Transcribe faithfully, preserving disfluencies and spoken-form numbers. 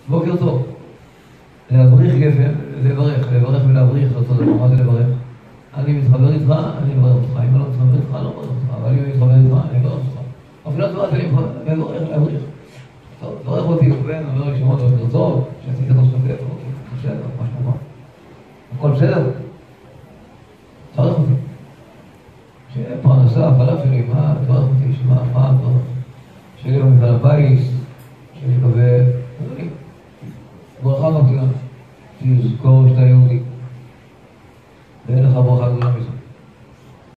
בוקר טוב. להבריך גפן, לברך, לברך ולהבריך, זה אותו דבר, מה זה לברך? אני מתחבר איתך, אני מברך אותך, אם אני לא מתחבר איתך, אני לא מברך אותך, אבל אם אני מתחבר איתך, אני מברך אותך. אפילו תברך אני מברך, להבריך. טוב, תברך אותי, ובן, אני אומר לשמוע אותו בוקר טוב, שעשיתי לך שקפה, אוקיי, בסדר, מה שלומך? הכל בסדר? תברך אותי. שפרנסה, פלאפלים, מה, תברך אותי, שמה, מה, תברך. שיהיה לו מפעל הפיס, שנקווה, אדוני, ברכה מגזירה, תזכור שאתה יהודי, ואין לך ברכה